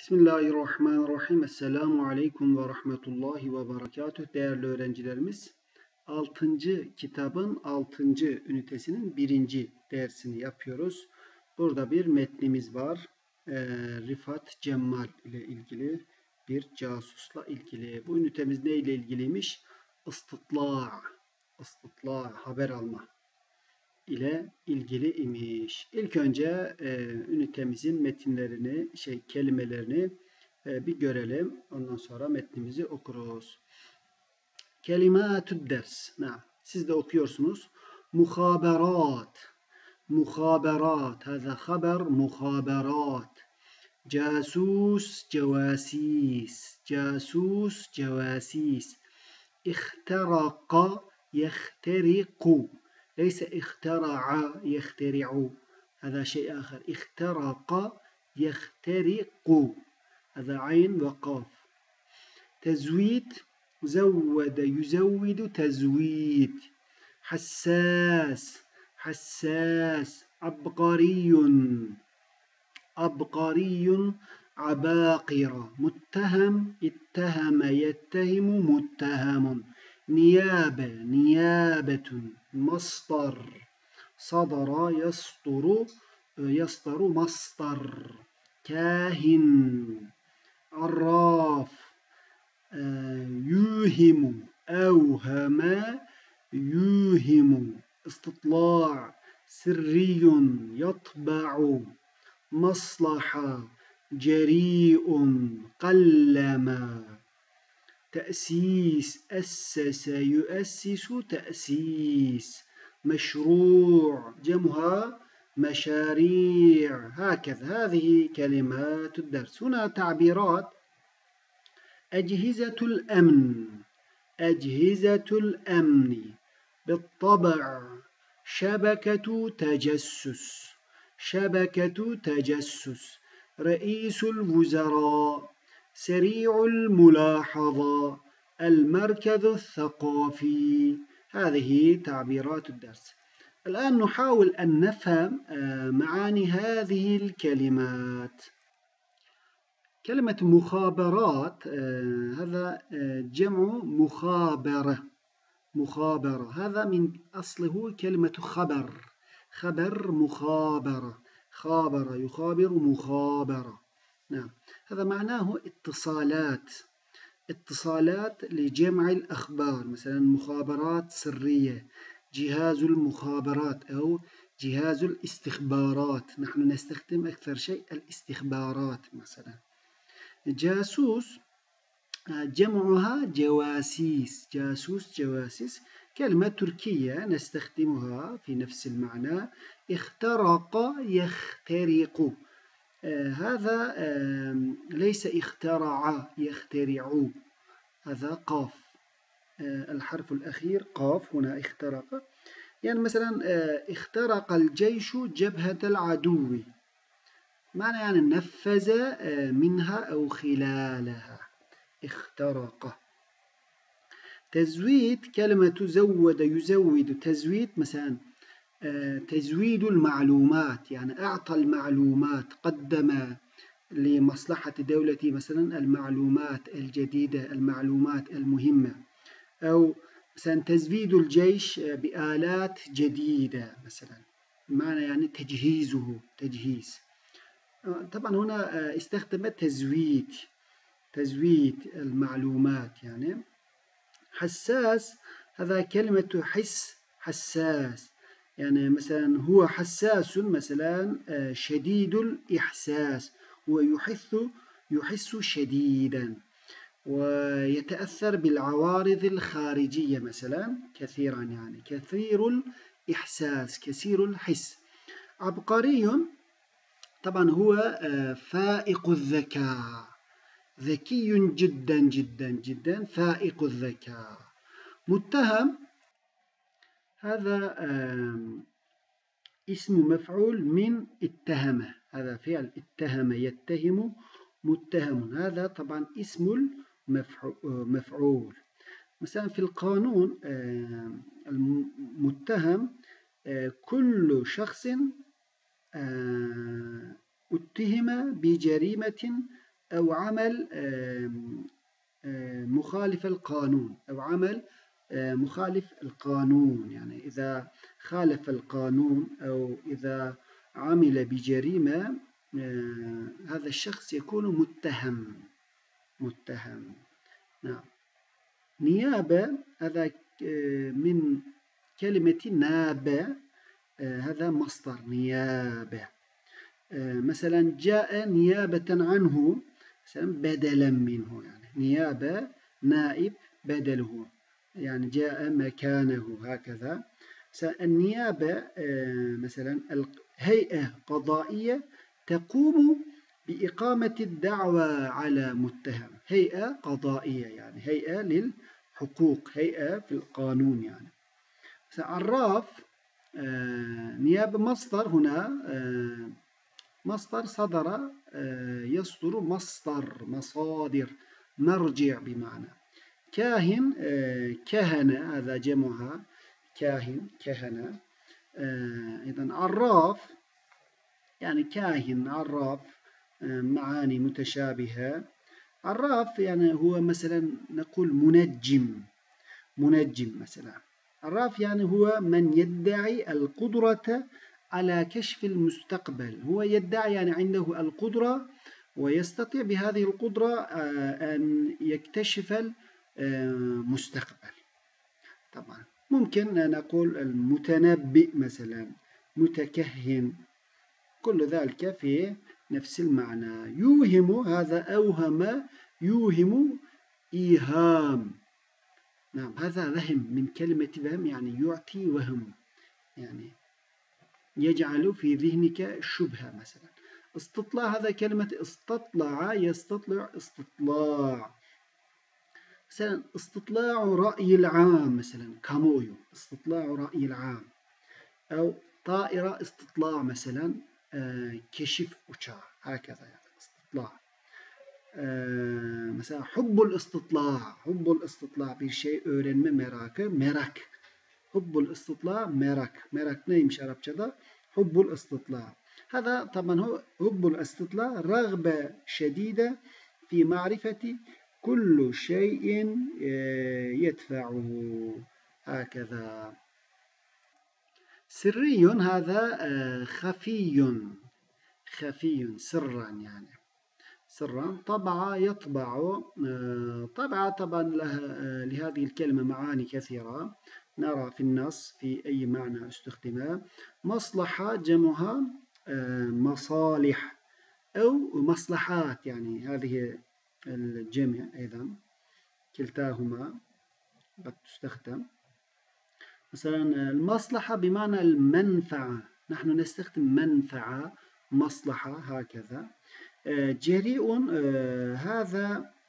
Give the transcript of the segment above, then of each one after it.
Bismillahirrahmanirrahim. Esselamu Aleyküm ve Rahmetullahi ve Berekatuhu. Değerli öğrencilerimiz, 6. kitabın 6. ünitesinin 1. dersini yapıyoruz. Burada bir metnimiz var. Rifat Cemmal ile ilgili bir casusla ilgili. Bu ünitemiz ne ile ilgiliymiş? İstitla, haber alma ile ilgili imiş. İlk önce ünitemizin metinlerini, kelimelerini bir görelim. Ondan sonra metnimizi okuruz. Kelimatü'd ders. Siz de okuyorsunuz. Muhaberat. Muhaberat. Hâzâ haber muhaberat. Casus, cevasis. Casus, cevasis. İhteraka, yehtériku. ليس اخترع يخترع هذا شيء آخر. اخترق يخترق هذا عين وقاف. تزويد زود يزود تزويد. حساس حساس. عبقري عبقري عباقرة. متهم اتهم يتهم متهم. نيابة نيابة. مصدر صدر يصدر يصدر مصدر. كاهن عراف. يوهم أوهم يوهم. استطلاع سري يطبع. مصلحة جريء قلم. تأسيس أسس يؤسس تأسيس. مشروع جمعها مشاريع. هكذا هذه كلمات الدرس. هنا تعبيرات. أجهزة الأمن أجهزة الأمن بالطبع. شبكة تجسس شبكة تجسس. رئيس الوزراء. سريع الملاحظة. المركز الثقافي. هذه تعبيرات الدرس. الآن نحاول أن نفهم معاني هذه الكلمات. كلمة مخابرات هذا جمع مخابرة. مخابرة هذا من أصله كلمة خبر. خبر مخابرة. خابر يخابر مخابرة. نعم. هذا معناه اتصالات. اتصالات لجمع الأخبار. مثلا مخابرات سرية. جهاز المخابرات أو جهاز الاستخبارات. نحن نستخدم أكثر شيء الاستخبارات. مثلا جاسوس جمعها جواسيس. جاسوس جواسيس كلمة تركية نستخدمها في نفس المعنى. اخترق يخترق. هذا ليس اخترع يخترع. هذا قاف. الحرف الأخير قاف. هنا اخترق. يعني مثلا اخترق الجيش جبهة العدو. معنى يعني نفذ منها أو خلالها. اخترق. تزويد كلمة زود يزود. تزويد مثلا تزويد المعلومات. يعني أعطى المعلومات. قدم لمصلحة دولتي مثلا المعلومات الجديدة. المعلومات المهمة. أو مثلا تزويد الجيش بآلات جديدة مثلا. معنى يعني تجهيزه. تجهيز. طبعا هنا استخدم تزويد. تزويد المعلومات يعني. حساس هذا كلمة حس. حساس يعني مثلا هو حساس مثلا شديد الإحساس. هو يحس شديدا ويتأثر بالعوارض الخارجية مثلا كثيرا. يعني كثير الإحساس كثير الحس. عبقري طبعا هو فائق الذكاء. ذكي جدا جدا جدا. فائق الذكاء. متهم هذا اسم مفعول من اتهم. هذا فعل اتهم يتهم متهم. هذا طبعا اسم المفعول. مثلا في القانون المتهم كل شخص اتهم بجريمة أو عمل مخالف القانون، أو عمل مخالف القانون. يعني إذا خالف القانون أو إذا عمل بجريمة هذا الشخص يكون متهم. نعم. نيابة هذا من كلمة نابة، هذا مصدر نيابة. مثلا جاء نيابة عنه، مثلا بدلا منه، يعني نيابة نائب بدله، يعني جاء مكانه هكذا. النيابة مثلا هيئة قضائية تقوم بإقامة الدعوى على متهم، هيئة قضائية يعني هيئة للحقوق، هيئة في القانون يعني. عراف نيابة مصدر هنا، مصدر صدر، يصدر مصادر، مرجع بمعنى. كاهن كهنة، هذا جمعها كاهن كهنة. إذن عراف يعني كاهن عراف، معاني متشابهة. عراف يعني هو مثلا نقول منجم مثلا. عراف يعني هو من يدعي القدرة على كشف المستقبل، هو يدعي يعني عنده القدرة ويستطيع بهذه القدرة أن يكتشف المستقبل. طبعا ممكن نقول المتنبئ مثلا، متكهن، كل ذلك في نفس المعنى. يوهم، هذا أوهم، يوهم إيهام. نعم، هذا وهم، من كلمة وهم يعني يعطي وهم، يعني يجعل في ذهنك شبهة مثلا. استطلاع، هذا كلمة استطلع، يستطلع استطلاع. مثلا استطلاع رأي العام، مثلا كامويو، استطلاع رأي العام. أو طائرة استطلاع مثلا، كشف uçağı هكذا يعني استطلاع. Mesela hubbul istitla, bir şey öğrenme merakı, merak. Hubbul istitla, merak. Merak neymiş Arapçada? Hubbul istitla. هذا طبعا هو حب الاستطلاع رغبة شديدة في معرفة كل شيء يدفعه هكذا. سري، هذا خفي سرا يعني. سرا. طبع يطبع، طبع طبعا لهذه الكلمة معاني كثيرة، نرى في النص في أي معنى استخدمها. مصلحة جمعها مصالح أو مصلحات، يعني هذه الجمع أيضا كلتاهما قد تستخدم. مثلا المصلحة بمعنى المنفعة، نحن نستخدم منفعة، مصلحة هكذا. جريء، هذا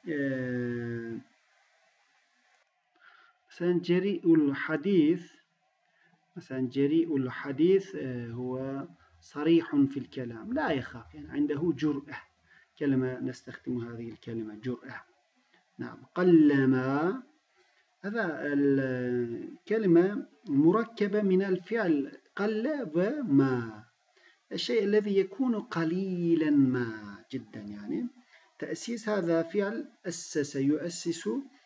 مثلا جريء الحديث، مثلا جريء الحديث هو صريح في الكلام، لا يخاف، يعني عنده جرأة، كلمة نستخدم هذه الكلمة جرأة. نعم. قلما، هذا الكلمة مركبة من الفعل قل وما، الشيء الذي يكون قليلا ما جدا يعني. تأسيس، هذا فعل أسس يؤسس،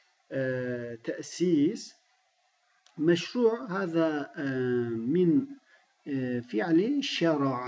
تأسيس. مشروع، هذا من فعل شرع،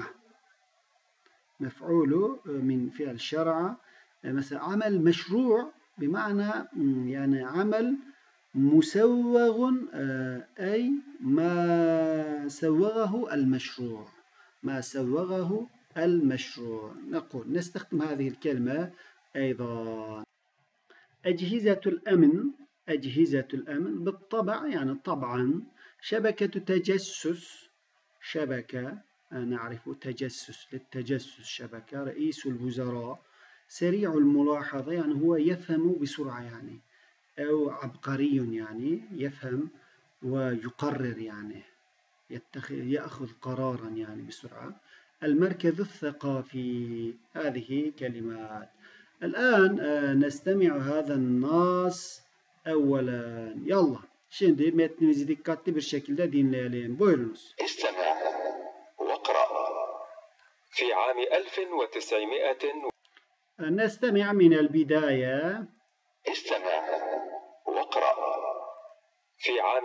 مفعول من فعل شرع. مثلا عمل مشروع بمعنى يعني عمل مسوغ، أي ما سوغه المشروع، ما سوغه المشروع. نقول نستخدم هذه الكلمة أيضا. أجهزة الأمن، أجهزة الأمن بالطبع يعني طبعا. شبكة تجسس، شبكة نعرف تجسس، للتجسس شبكة. رئيس الوزراء سريع الملاحظة، يعني هو يفهم بسرعة يعني، أو عبقري يعني يفهم ويقرر يعني يأخذ قرارا يعني بسرعة. المركز الثقافي، هذه كلمات. الآن نستمع هذا النص أولا. يلا şimdi metnimizi dikkatli bir şekilde dinleyelim. Buyurunuz. استمع واقرأ. في عام 1900 نستمع من البداية. استمع واقرأ. في عام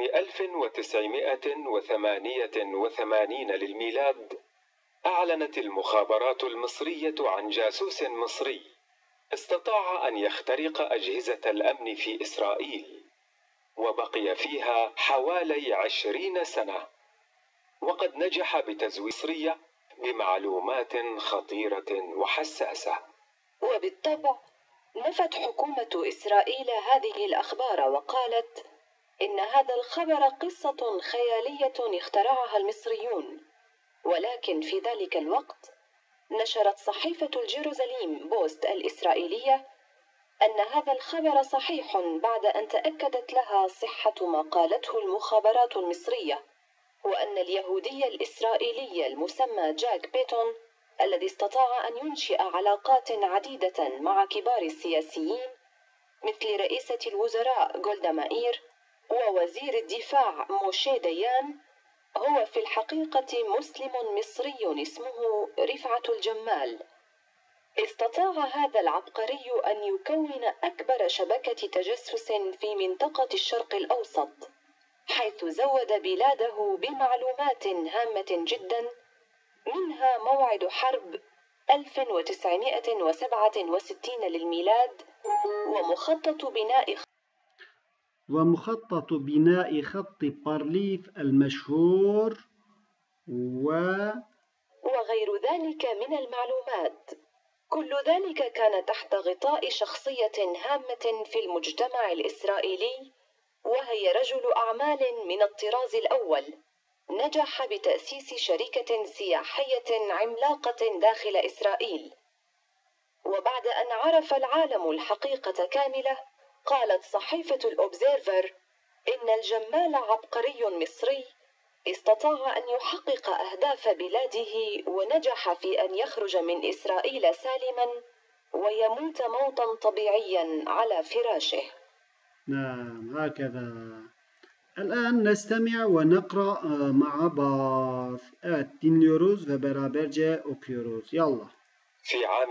1988 للميلاد أعلنت المخابرات المصرية عن جاسوس مصري استطاع أن يخترق أجهزة الأمن في إسرائيل، وبقي فيها حوالي 20 سنة، وقد نجح بتزويد مصرية بمعلومات خطيرة وحساسة. وبالطبع نفت حكومة إسرائيل هذه الأخبار وقالت إن هذا الخبر قصة خيالية اخترعها المصريون. ولكن في ذلك الوقت نشرت صحيفة الجيروزاليم بوست الإسرائيلية أن هذا الخبر صحيح بعد أن تأكدت لها صحة ما قالته المخابرات المصرية، وأن اليهودي الإسرائيلي المسمى جاك بيتون الذي استطاع أن ينشئ علاقات عديدة مع كبار السياسيين مثل رئيسة الوزراء غولدا مائير ووزير الدفاع موشي ديان هو في الحقيقة مسلم مصري اسمه رفعة الجمال. استطاع هذا العبقري أن يكون أكبر شبكة تجسس في منطقة الشرق الأوسط، حيث زود بلاده بمعلومات هامة جدا، منها موعد حرب 1967 للميلاد ومخطط بناء خط بارليف المشهور وغير ذلك من المعلومات. كل ذلك كان تحت غطاء شخصية هامة في المجتمع الإسرائيلي، وهي رجل أعمال من الطراز الأول نجح بتأسيس شركة سياحية عملاقة داخل إسرائيل. وبعد أن عرف العالم الحقيقة كاملة، قالت صحيفة الأوبزيرفر إن الجمال عبقري مصري استطاع أن يحقق أهداف بلاده، ونجح في أن يخرج من إسرائيل سالما ويموت موتا طبيعيا على فراشه. نعم، هكذا. الآن نستمع ونقرأ مع بعض. dinliyoruz ve beraberce okuyoruz. يلا. في عام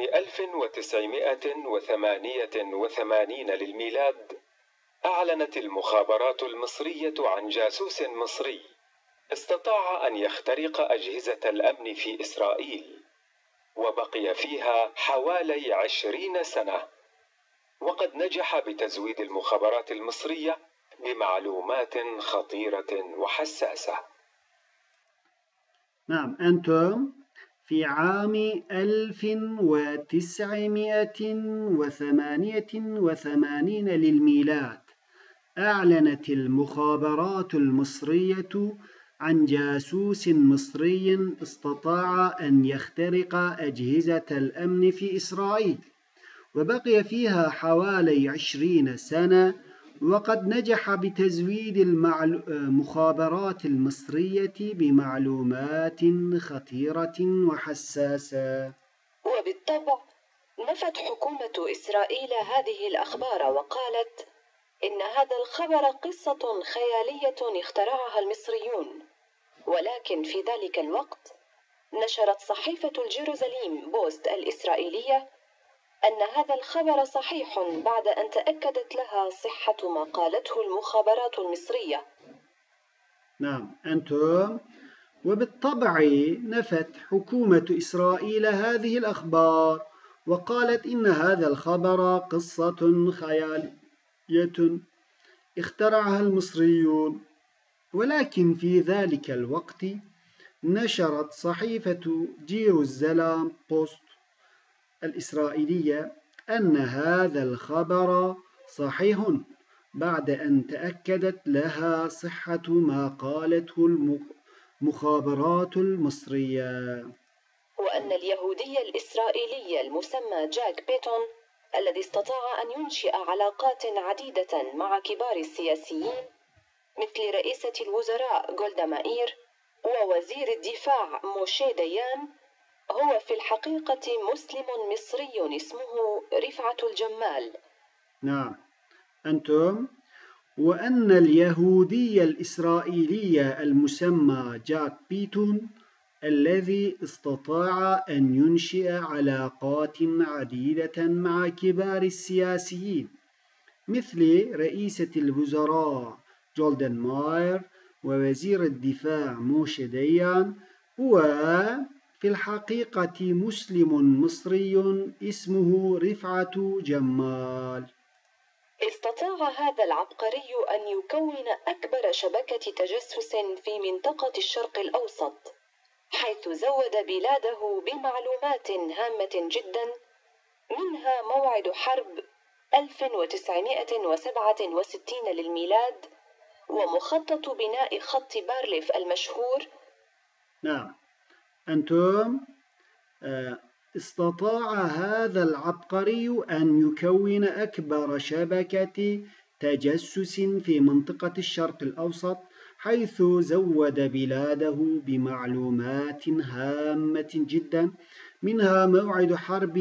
1988 للميلاد أعلنت المخابرات المصرية عن جاسوس مصري استطاع أن يخترق أجهزة الأمن في إسرائيل، وبقي فيها حوالي 20 سنة، وقد نجح بتزويد المخابرات المصرية بمعلومات خطيرة وحساسة. نعم، أنتم. في عام 1988 للميلاد أعلنت المخابرات المصرية عن جاسوس مصري استطاع أن يخترق أجهزة الأمن في إسرائيل، وبقي فيها حوالي 20 سنة، وقد نجح بتزويد المخابرات المصرية بمعلومات خطيرة وحساسة. وبالطبع نفت حكومة إسرائيل هذه الأخبار وقالت إن هذا الخبر قصة خيالية اخترعها المصريون. ولكن في ذلك الوقت نشرت صحيفة الجيروزاليم بوست الإسرائيلية أن هذا الخبر صحيح بعد أن تأكدت لها صحة ما قالته المخابرات المصرية. نعم، أنتم. وبالطبع نفت حكومة إسرائيل هذه الأخبار وقالت إن هذا الخبر قصة خيالية اخترعها المصريون. ولكن في ذلك الوقت نشرت صحيفة جيروزاليم بوست الإسرائيلية أن هذا الخبر صحيح بعد أن تأكدت لها صحة ما قالته المخابرات المصرية، وأن اليهودي الإسرائيلي المسمى جاك بيتون الذي استطاع أن ينشئ علاقات عديدة مع كبار السياسيين مثل رئيسة الوزراء غولدا مائير ووزير الدفاع موشي ديان هو في الحقيقة مسلم مصري اسمه رفعة الجمال. نعم، أنتم. وأن اليهودي الإسرائيلي المسمى جاك بيتون الذي استطاع أن ينشئ علاقات عديدة مع كبار السياسيين مثل رئيسة الوزراء جولدن ماير ووزير الدفاع موشي ديان. هو في الحقيقة مسلم مصري اسمه رفعت جمال. استطاع هذا العبقري أن يكون أكبر شبكة تجسس في منطقة الشرق الأوسط، حيث زود بلاده بمعلومات هامة جدا، منها موعد حرب 1967 للميلاد ومخطط بناء خط بارليف المشهور. نعم، أنتم استطاع هذا العبقري أن يكون أكبر شبكة تجسس في منطقة الشرق الأوسط، حيث زود بلاده بمعلومات هامة جدا، منها موعد حرب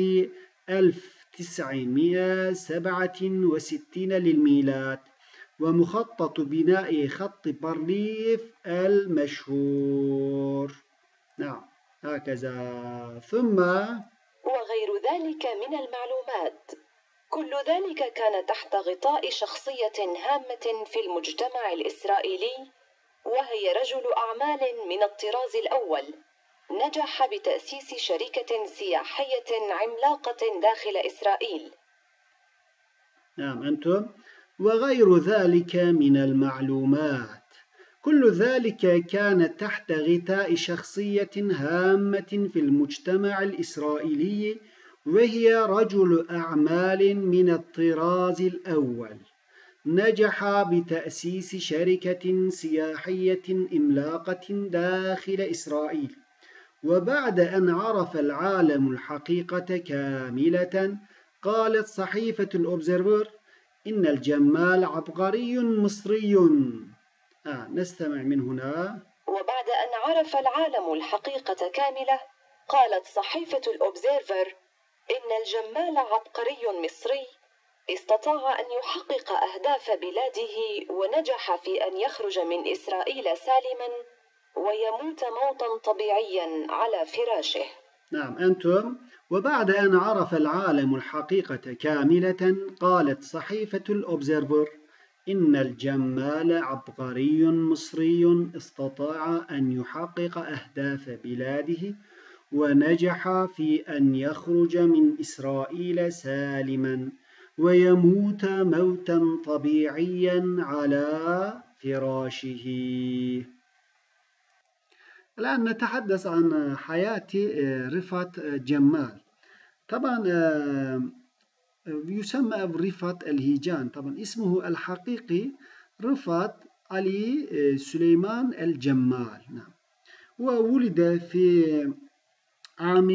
1967 للميلاد ومخطط بناء خط بارليف المشهور. نعم، هكذا. ثم وغير ذلك من المعلومات. كل ذلك كان تحت غطاء شخصية هامة في المجتمع الإسرائيلي، وهي رجل أعمال من الطراز الأول، نجح بتأسيس شركة سياحية عملاقة داخل إسرائيل. نعم أنتم، وغير ذلك من المعلومات. كل ذلك كان تحت غطاء شخصية هامة في المجتمع الإسرائيلي، وهي رجل أعمال من الطراز الأول، نجح بتأسيس شركة سياحية عملاقة داخل إسرائيل. وبعد أن عرف العالم الحقيقة كاملة، قالت صحيفة الأوبزرفر إن الجمال عبقري مصري. نستمع من هنا. وبعد أن عرف العالم الحقيقة كاملة، قالت صحيفة الأوبزرفر إن الجمال عبقري مصري استطاع أن يحقق أهداف بلاده، ونجح في أن يخرج من إسرائيل سالما ويموت موتا طبيعيا على فراشه. نعم أنتم، وبعد أن عرف العالم الحقيقة كاملة، قالت صحيفة الأوبزرفر إن الجمال عبقري مصري استطاع أن يحقق أهداف بلاده، ونجح في أن يخرج من إسرائيل سالما ويموت موتا طبيعيا على فراشه. الآن نتحدث عن حياة رفعت جمال. طبعا يسمى رفعت الهيجان، طبعا اسمه الحقيقي رفعت علي سليمان الجمال. نعم، وولد في عام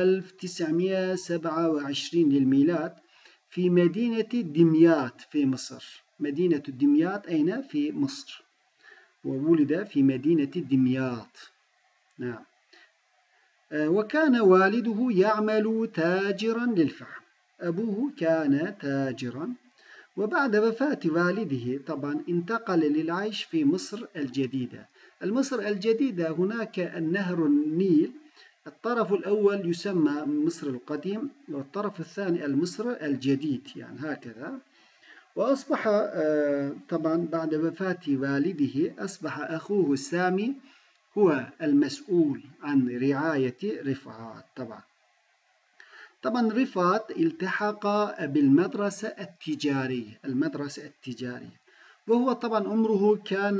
1927 للميلاد في مدينة دمياط في مصر. مدينة دمياط أين؟ في مصر. وولد في مدينة دمياط. نعم. وكان والده يعمل تاجرا للفحم، أبوه كان تاجرا. وبعد وفاة والده طبعا انتقل للعيش في مصر الجديدة. المصر الجديدة هناك النهر النيل، الطرف الأول يسمى مصر القديم، والطرف الثاني المصر الجديد، يعني هكذا. وأصبح طبعا بعد وفاة والده أصبح أخوه سامي هو المسؤول عن رعاية رفعت. طبعا رفعت التحق بالمدرسة التجارية، وهو طبعا عمره كان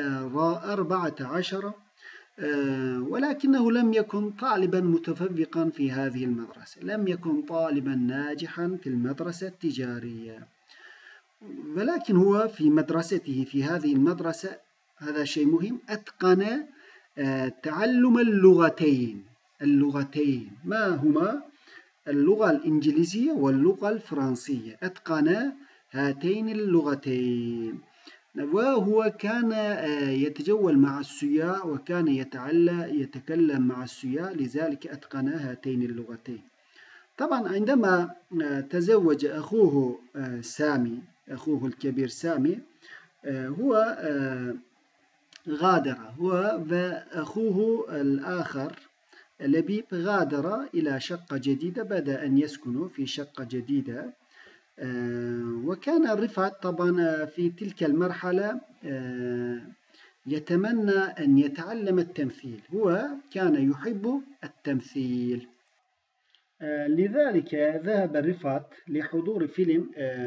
14، ولكنه لم يكن طالبا متفوقا في هذه المدرسة، لم يكن طالبا ناجحا في المدرسة التجارية، ولكن هو في مدرسته في هذه المدرسة، هذا شيء مهم، أتقن تعلم اللغتين. ما هما؟ اللغة الإنجليزية واللغة الفرنسية. أتقن هاتين اللغتين، وهو كان يتجول مع السياح، وكان يتكلم مع السياح، لذلك أتقن هاتين اللغتين. طبعا عندما تزوج أخوه سامي، أخوه الكبير سامي، هو غادر هو وأخوه الآخر لبيب غادر إلى شقة جديدة، بدأ أن يسكنوا في شقة جديدة. وكان رفعت طبعا في تلك المرحلة يتمنى أن يتعلم التمثيل، هو كان يحب التمثيل. لذلك ذهب رفعت لحضور فيلم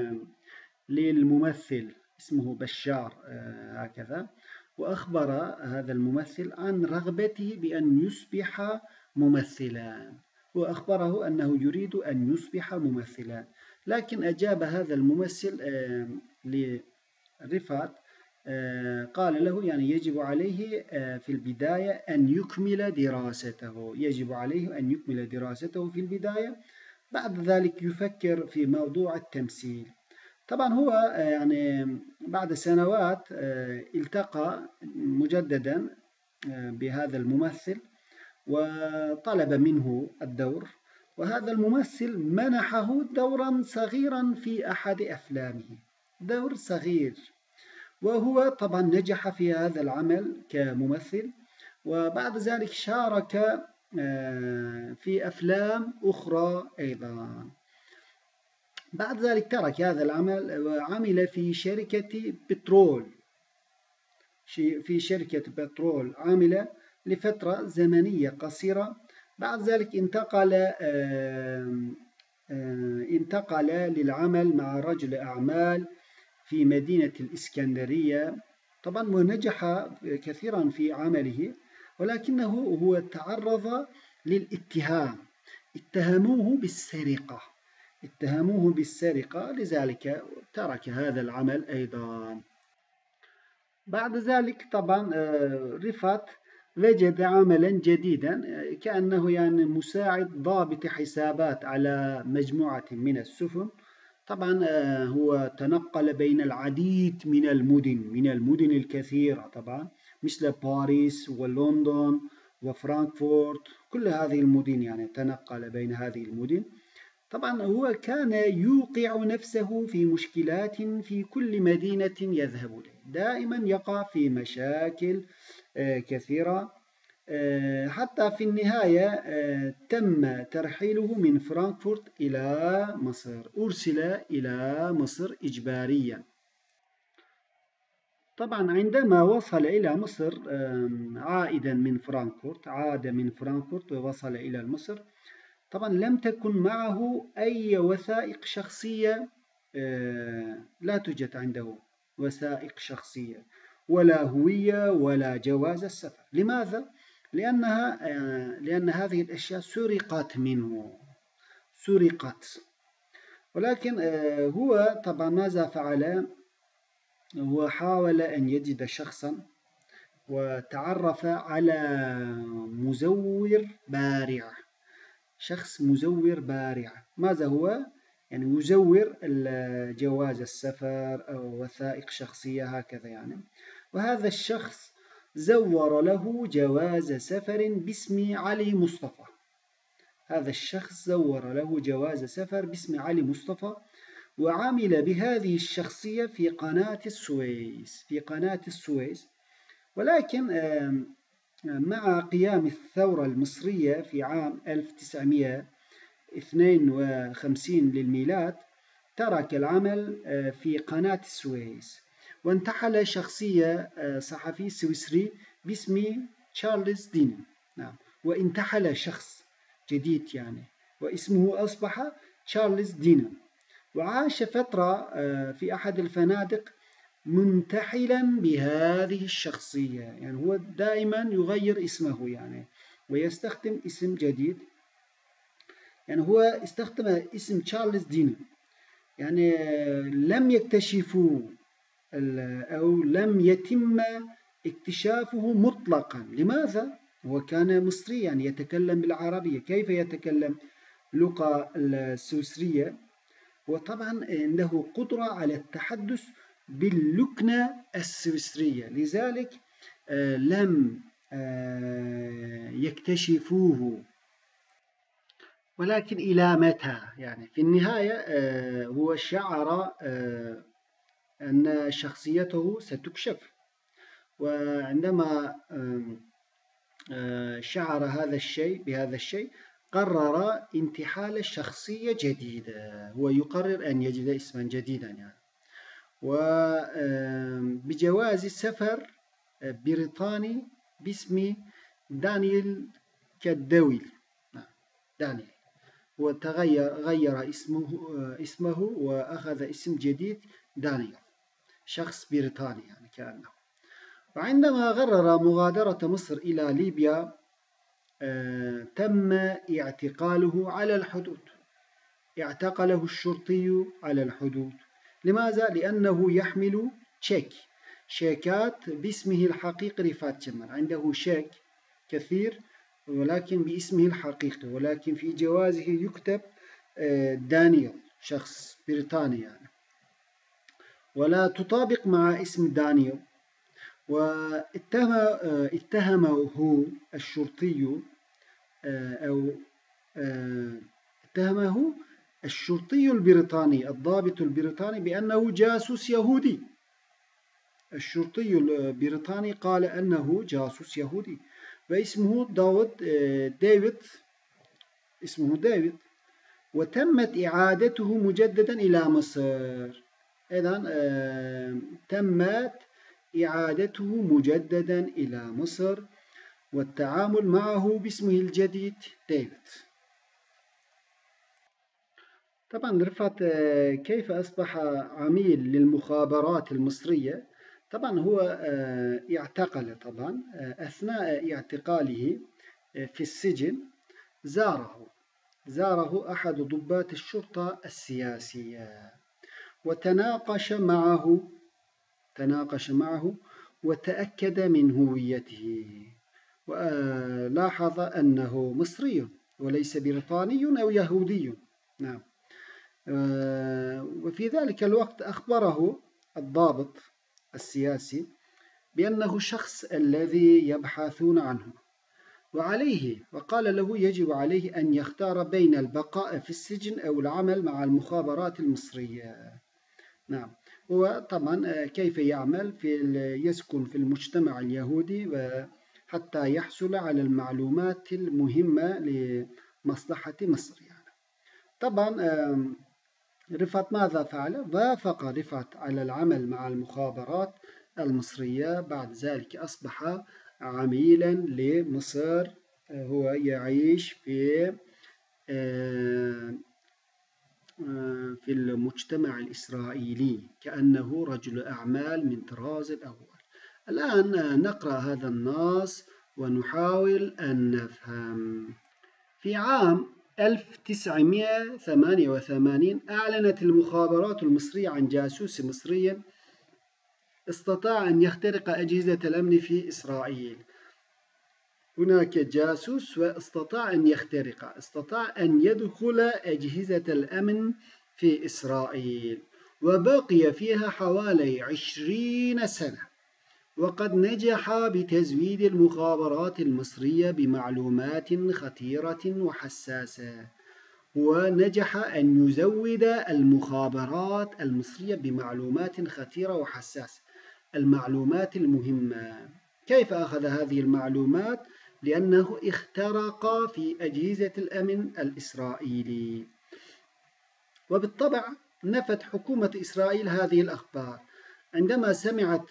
للممثل اسمه بشار هكذا، وأخبر هذا الممثل عن رغبته بأن يصبح ممثلا، وأخبره أنه يريد أن يصبح ممثلا. لكن أجاب هذا الممثل لرفعت، قال له يعني يجب عليه في البداية أن يكمل دراسته، يجب عليه أن يكمل دراسته في البداية، بعد ذلك يفكر في موضوع التمثيل. طبعا هو يعني بعد سنوات التقى مجددا بهذا الممثل وطلب منه الدور، وهذا الممثل منحه دورا صغيرا في أحد أفلامه، دور صغير، وهو طبعا نجح في هذا العمل كممثل. وبعد ذلك شارك في أفلام أخرى أيضا. بعد ذلك ترك هذا العمل وعمل في شركة بترول، في شركة بترول عمل لفترة زمنية قصيرة. بعد ذلك انتقل للعمل مع رجل أعمال في مدينة الإسكندرية. طبعا ونجح كثيرا في عمله، ولكنه هو تعرض للاتهام، اتهموه بالسرقة، لذلك ترك هذا العمل أيضا. بعد ذلك طبعا رفعت وجد عملا جديدا، كأنه يعني مساعد ضابط حسابات على مجموعة من السفن. طبعا هو تنقل بين العديد من المدن الكثيرة، طبعا مثل باريس ولندن وفرانكفورت، كل هذه المدن يعني تنقل بين هذه المدن. طبعا هو كان يوقع نفسه في مشكلات في كل مدينة يذهب إليها، دائما يقع في مشاكل كثيرة، حتى في النهاية تم ترحيله من فرانكفورت إلى مصر، أرسل إلى مصر إجباريا. طبعا عندما وصل إلى مصر عاد من فرانكفورت ووصل إلى مصر، طبعا لم تكن معه أي وثائق شخصية، لا توجد عنده وثائق شخصية ولا هوية ولا جواز السفر. لماذا؟ لأن هذه الأشياء سرقت منه، ولكن هو طبعا ماذا فعل؟ هو حاول أن يجد شخصا، وتعرف على شخص مزور بارع. ماذا هو؟ يعني يزور جواز السفر أو وثائق شخصية هكذا يعني. وهذا الشخص زور له جواز سفر باسم علي مصطفى، وعمل بهذه الشخصية في قناة السويس. ولكن مع قيام الثورة المصرية في عام 1952 للميلاد، ترك العمل في قناة السويس، وانتحل شخصية صحفي سويسري باسم تشارلز دينن. نعم، وانتحل شخص جديد يعني، واسمه أصبح تشارلز دينن، وعاش فترة في أحد الفنادق منتحلا بهذه الشخصية. يعني هو دائما يغير اسمه يعني، ويستخدم اسم جديد. يعني هو استخدم اسم تشارلز دينن، يعني لم يكتشفوا أو لم يتم اكتشافه مطلقا. لماذا؟ هو كان مصري يعني يتكلم بالعربية، كيف يتكلم اللغة السويسرية؟ وطبعا عنده قدرة على التحدث باللكنة السويسرية، لذلك لم يكتشفوه. ولكن إلى متى؟ يعني في النهاية هو شعر أن شخصيته ستكشف، وعندما شعر بهذا الشيء قرر انتحال شخصية جديدة. هو يقرر أن يجد اسما جديدا يعني. وبجواز سفر بريطاني باسم دانيال كادويل. دانيال. غير اسمه وأخذ اسم جديد دانيال، شخص بريطاني يعني كأنه. وعندما قرر مغادرة مصر إلى ليبيا تم اعتقاله على الحدود. اعتقله الشرطي على الحدود. لماذا؟ لأنه يحمل شيكات باسمه الحقيقي رفعت جمال. عنده شيك كثير ولكن باسمه الحقيقي، ولكن في جوازه يكتب دانيال، شخص بريطاني يعني، ولا تطابق مع اسم دانيال. واتهمه الشرطي اتهمه الشرطي البريطاني، الضابط البريطاني، بأنه جاسوس يهودي. الشرطي البريطاني قال أنه جاسوس يهودي، واسمه ديفيد، اسمه ديفيد، وتمت إعادته مجددا إلى مصر. إذن تمت إعادته مجددا إلى مصر والتعامل معه باسمه الجديد ديفيد. طبعا رفعت كيف أصبح عميل للمخابرات المصرية؟ طبعا هو اعتقل. طبعا أثناء اعتقاله في السجن زاره أحد ضباط الشرطة السياسية وتناقش معه وتأكد من هويته، ولاحظ أنه مصري وليس بريطاني أو يهودي. نعم. وفي ذلك الوقت أخبره الضابط السياسي بأنه الشخص الذي يبحثون عنه، وقال له يجب عليه أن يختار بين البقاء في السجن أو العمل مع المخابرات المصرية. نعم. وطبعا كيف يعمل يسكن في المجتمع اليهودي حتى يحصل على المعلومات المهمة لمصلحة مصر يعني. طبعا رفعت ماذا فعل؟ وافق رفعت على العمل مع المخابرات المصرية. بعد ذلك أصبح عميلا لمصر. هو يعيش في المجتمع الإسرائيلي كأنه رجل أعمال من طراز الأول. الآن نقرأ هذا النص ونحاول أن نفهم. في عام 1988 أعلنت المخابرات المصرية عن جاسوس مصري استطاع أن يخترق أجهزة الأمن في إسرائيل. هناك جاسوس واستطاع أن يخترق، استطاع أن يدخل أجهزة الأمن في إسرائيل وبقي فيها حوالي 20 سنة، وقد نجح بتزويد المخابرات المصرية بمعلومات خطيرة وحساسة. ونجح أن يزود المخابرات المصرية بمعلومات خطيرة وحساسة، المعلومات المهمة. كيف أخذ هذه المعلومات؟ لأنه اخترق في أجهزة الأمن الإسرائيلي. وبالطبع نفت حكومة إسرائيل هذه الأخبار. عندما سمعت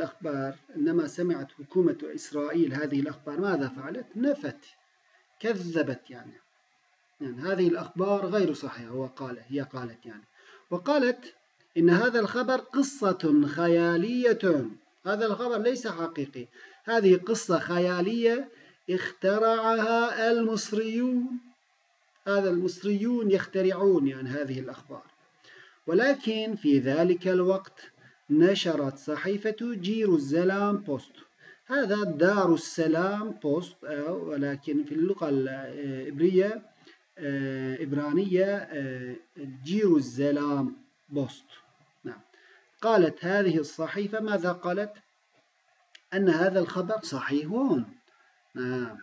حكومة إسرائيل هذه الأخبار ماذا فعلت؟ نفت، كذبت يعني هذه الأخبار غير صحيحة. هي قالت وقالت إن هذا الخبر قصة خيالية. هذا الخبر ليس حقيقي، هذه قصة خيالية اخترعها المصريون. هذا المصريون يخترعون هذه الأخبار. ولكن في ذلك الوقت نشرت صحيفة جيروزالام بوست، هذا دار السلام بوست، ولكن في اللغة الإبرانية جيروزالام بوست. نعم. قالت هذه الصحيفة ماذا قالت؟ أن هذا الخبر صحيح. نعم.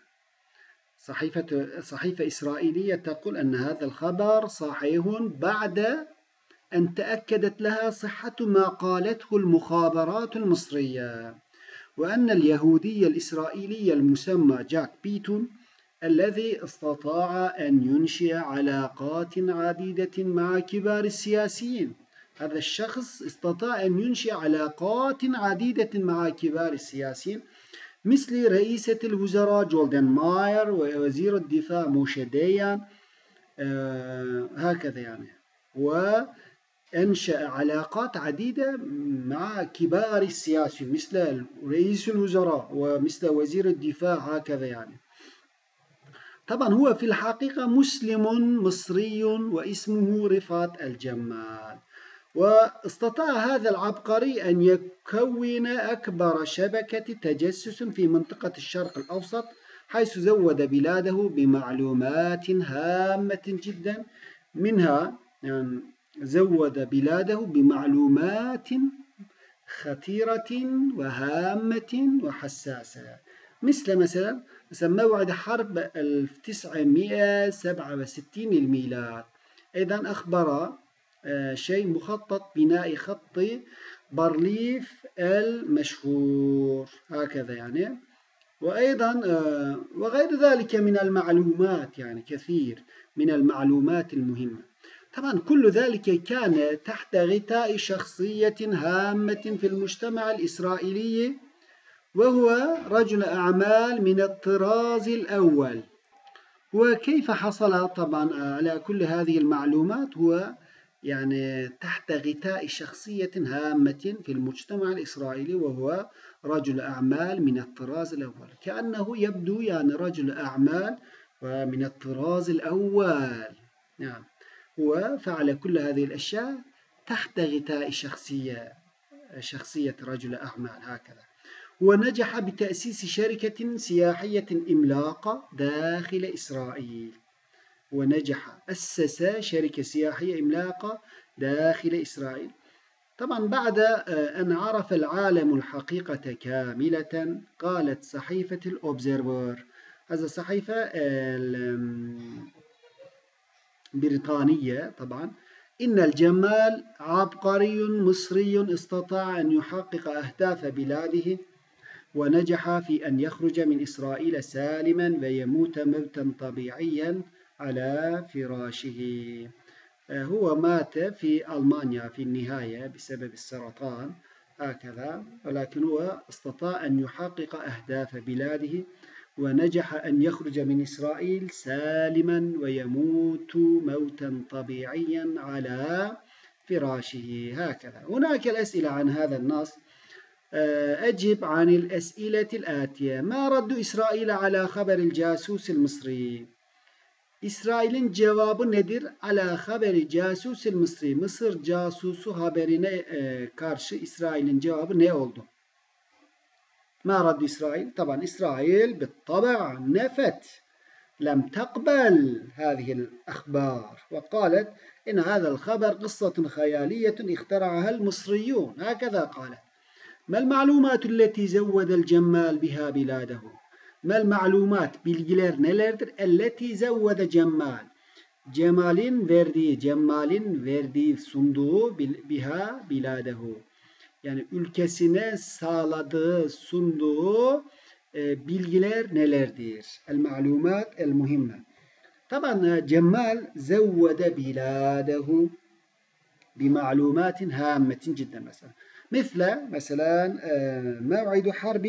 صحيفة إسرائيلية تقول أن هذا الخبر صحيح بعد أن تأكدت لها صحة ما قالته المخابرات المصرية. وأن اليهودي الإسرائيلي المسمى جاك بيتون الذي استطاع أن ينشئ علاقات عديدة مع كبار السياسيين. هذا الشخص استطاع أن ينشئ علاقات عديدة مع كبار السياسيين مثل رئيسة الوزراء جولدن ماير ووزير الدفاع موشي ديان، هكذا يعني. وأنشأ علاقات عديدة مع كبار السياسيين مثل رئيس الوزراء ومثل وزير الدفاع، هكذا يعني. طبعا هو في الحقيقة مسلم مصري واسمه رفعت الجمال. واستطاع هذا العبقري أن يكون أكبر شبكة تجسس في منطقة الشرق الأوسط، حيث زود بلاده بمعلومات هامة جدا. منها يعني زود بلاده بمعلومات خطيرة وهامة وحساسة، مثلا موعد حرب 1967 للميلاد. أيضا أخبر شيء مخطط بناء خط بارليف المشهور، هكذا يعني. وأيضا وغير ذلك من المعلومات، يعني كثير من المعلومات المهمة. طبعا كل ذلك كان تحت غطاء شخصية هامة في المجتمع الإسرائيلي، وهو رجل أعمال من الطراز الأول. وكيف حصل طبعا على كل هذه المعلومات؟ هو يعني تحت غطاء شخصية هامة في المجتمع الإسرائيلي، وهو رجل أعمال من الطراز الأول. كأنه يبدو يعني رجل أعمال ومن الطراز الأول. نعم، هو فعل كل هذه الأشياء تحت غطاء شخصية رجل أعمال، هكذا. ونجح بتأسيس شركة سياحية عملاقة داخل إسرائيل. أسس شركة سياحية عملاقة داخل إسرائيل. طبعا بعد أن عرف العالم الحقيقة كاملة، قالت صحيفة الأوبزرفر، هذا صحيفة بريطانية طبعا، إن الجمال عبقري مصري استطاع أن يحقق أهداف بلاده، ونجح في أن يخرج من إسرائيل سالما ويموت موتا طبيعيا على فراشه. هو مات في ألمانيا في النهاية بسبب السرطان، هكذا. ولكن هو استطاع أن يحقق أهداف بلاده، ونجح أن يخرج من إسرائيل سالما ويموت موتا طبيعيا على فراشه، هكذا. هناك الأسئلة عن هذا النص. أجب عن الأسئلة الآتية: ما رد إسرائيل على خبر الجاسوس المصري؟ İsrail'in cevabı nedir? Ala haberi casus Mısri. Mısır casusu haberine karşı İsrail'in cevabı ne oldu? ما رد إسرائيل؟ طبعا إسرائيل بالطبع نفت، لم تقبل هذه الأخبار، وقالت إن هذا الخبر قصة خيالية اخترعها المصريون، هكذا قالت. ما المعلومات التي زود الجمال بها بلاده؟ ما المعlumat, bilgiler nelerdir? Elleti zevvede Cemmal. Cemal'in verdiği, sunduğu biha biladehu. Yani ülkesine sağladığı, sunduğu bilgiler nelerdir? El ma'lumat el muhimme. Taban Cemal zevvede biladehu bima'lumatin hâmmetin cidden mesela. مثلا موعد حرب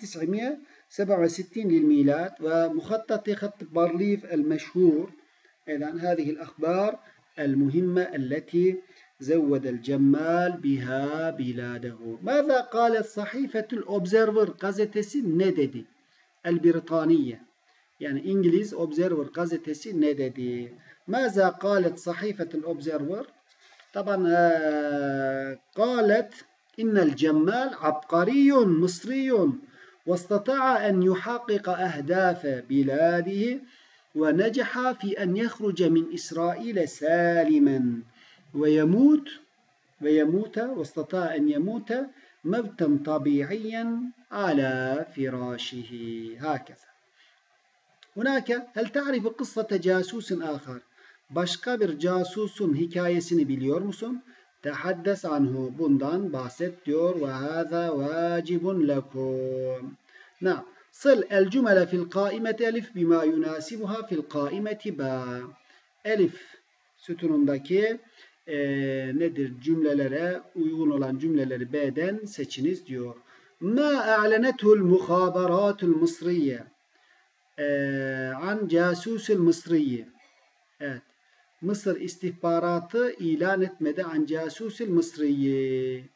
1967 للميلاد ومخطط خط بارليف المشهور. إذن هذه الأخبار المهمة التي زود الجمال بها بلاده. ماذا قالت صحيفة الأوبزرفر gazetesi ne dedi? البريطانية يعني إنجليز أوبزرفر gazetesi ne dedi? ماذا قالت صحيفة الأوبزرفر؟ طبعا قالت إن الجمال عبقري مصري واستطاع أن يحقق أهداف بلاده، ونجح في أن يخرج من إسرائيل سالما واستطاع أن يموت موتا طبيعيا على فراشه، هكذا. هناك هل تعرف قصة جاسوس آخر? Başka bir casusun hikayesini biliyor musun? Tehaddes anhu. Bundan bahset diyor. Ve hâzâ vâcibun lekum. Na. Sıl el cümle fil kâimeti elif bima yunasibuha fil kâimeti ba. Elif sütunundaki nedir? Cümlelere uygun olan cümleleri B'den seçiniz diyor. Ma a'lenetul muhabaratul mısriye an casusil mısriye. Evet. Mısır istihbaratı ilan etmedi an casusil mısriye.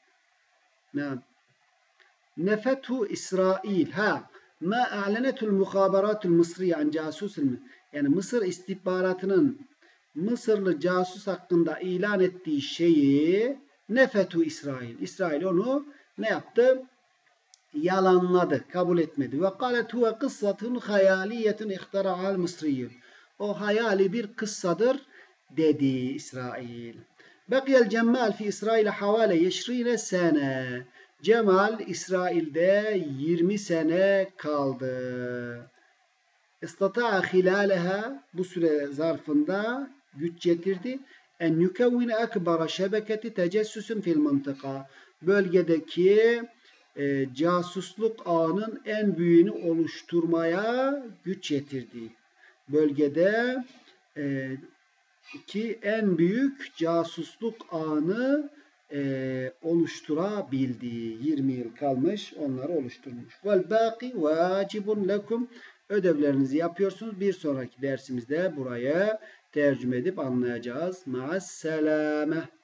Nefethu İsrail. Ma a'lenetul muhabaratul mısriye an casusil. Yani Mısır istihbaratının Mısırlı casus hakkında ilan ettiği şeyi nefetu İsrail. İsrail onu ne yaptı? Yalanladı, kabul etmedi. Ve kâlet huve kıssatun hayaliyetun ihtara'al mısriyyun. O hayali bir kıssadır dedi İsrail. Bekiyel Cemal fi İsrail havale 20 sene. Cemal İsrail'de 20 sene kaldı. İstata'a hilaleha bu süre zarfında güç getirdi. En yukevvine ekbara şebeketi tecessüsün fil mıntıka. Bölgedeki casusluk ağının en büyüğünü oluşturmaya güç getirdi. Bölgede ki en büyük casusluk ağını oluşturabildi. 20 yıl kalmış, onları oluşturmuş. Vel baki vacibun lekum. Ödevlerinizi yapıyorsunuz. Bir sonraki dersimizde burayı tercüme edip anlayacağız. Ma'as selame.